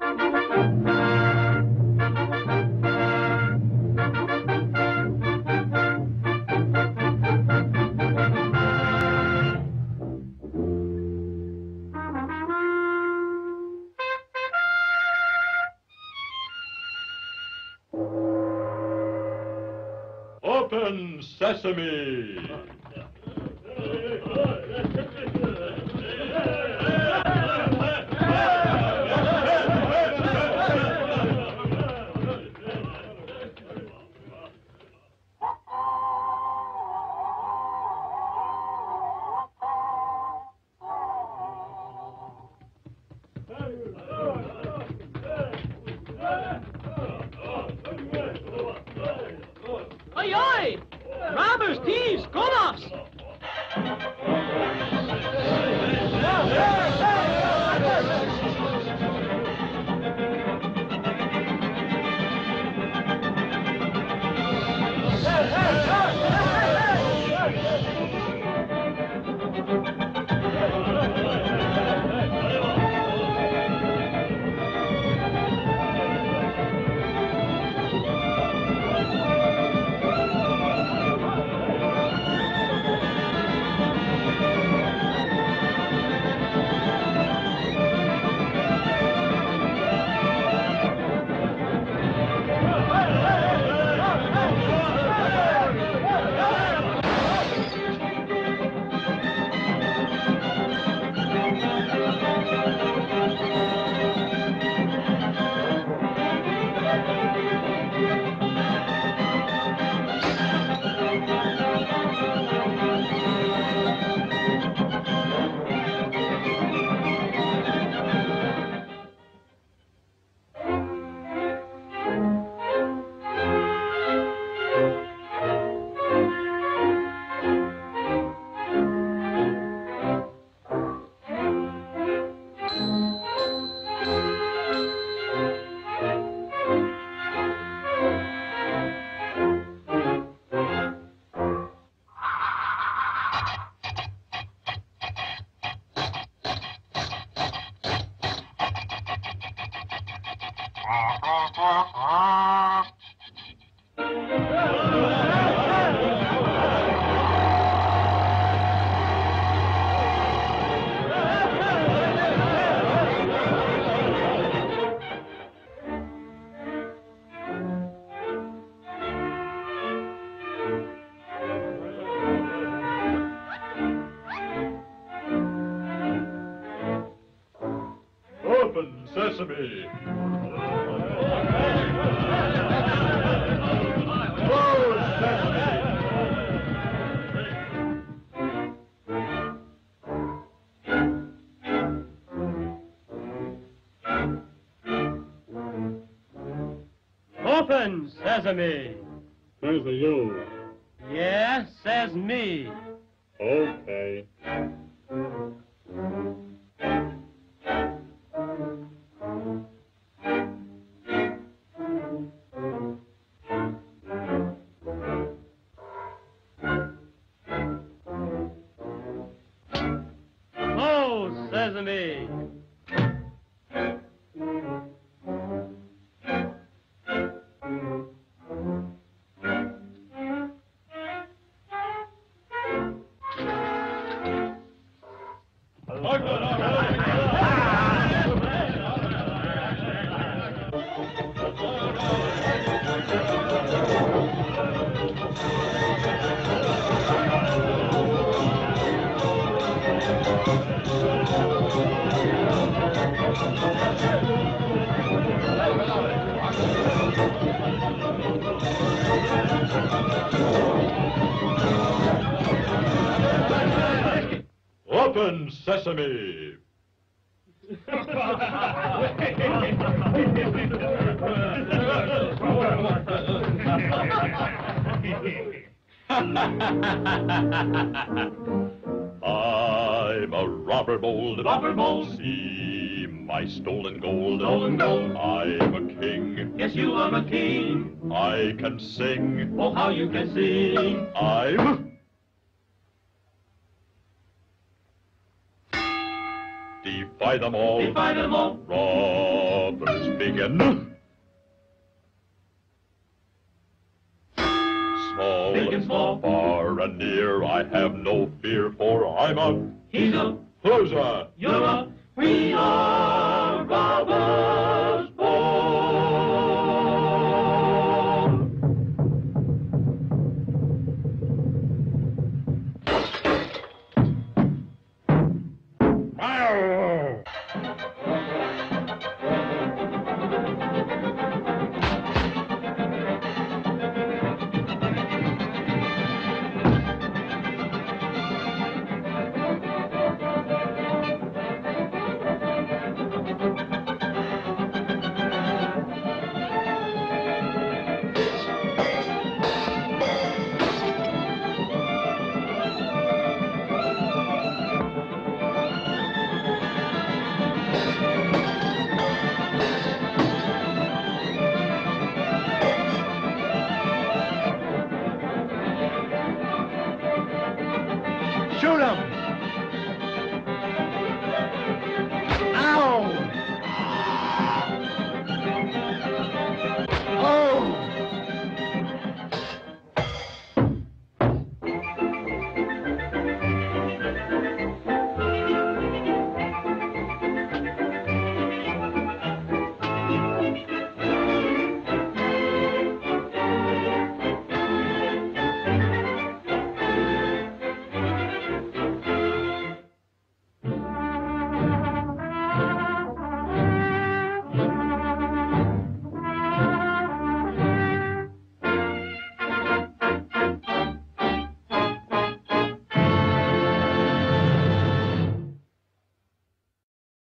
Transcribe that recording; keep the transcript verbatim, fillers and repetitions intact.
Open sesame! Oi, oi! Robbers, thieves, go-offs! Open sesame! Close sesame! Open sesame! Says you. Yeah, says me. Okay. Close sesame! Open sesame! I'm a robber bold, robber bold. See my stolen gold, stolen gold. I'm a king. Yes, you are a king. I can sing. Oh, how you can sing. I'm defy them all. Defy them all. Robbers begin. Small Big and small, far and near, I have no fear, for I'm a he's a, who's a you're a, we are.